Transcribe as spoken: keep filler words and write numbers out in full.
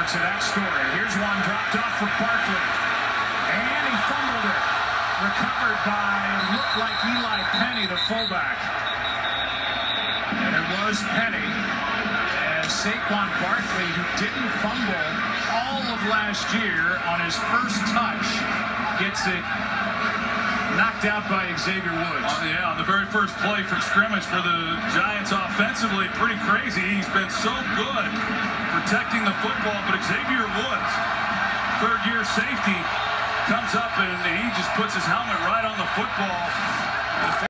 to that story. Here's one dropped off for Barkley. And he fumbled it. Recovered by, looked like Eli Penny, the fullback. And it was Penny. As Saquan Barkley, who didn't fumble all of last year on his first touch, gets it knocked out by Xavier Woods. Oh, yeah, on the very first play for scrimmage for the Giants offensively, pretty crazy. He's been so good protecting the football, but Xavier Woods, third-year safety, comes up and he just puts his helmet right on the football.